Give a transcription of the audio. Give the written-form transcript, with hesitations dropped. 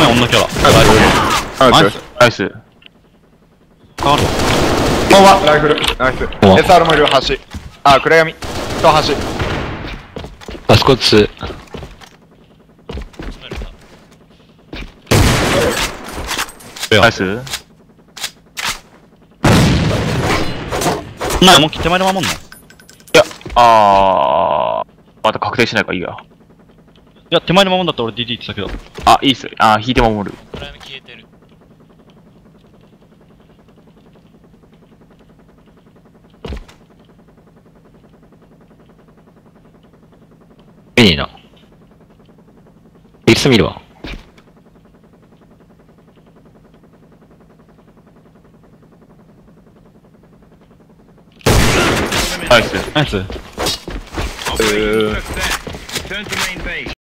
面女キャラ。 ナイス。ナイス。 変わるわ。 こんばんは、ライフル。ナイス。SR もいる、橋。あ、暗闇。と橋。 あそこつ。 ナイス。 なあ、もう手前で守んの？ いや、まだ確定しないからいいや。 いや、手前で守んだったら俺 DD って言ったけど。 あ、いいっす。引いて守る。 暗闇消えてる。 見ねえな。いつ見るわ。 ナイス。 ナイス。 Return to main base.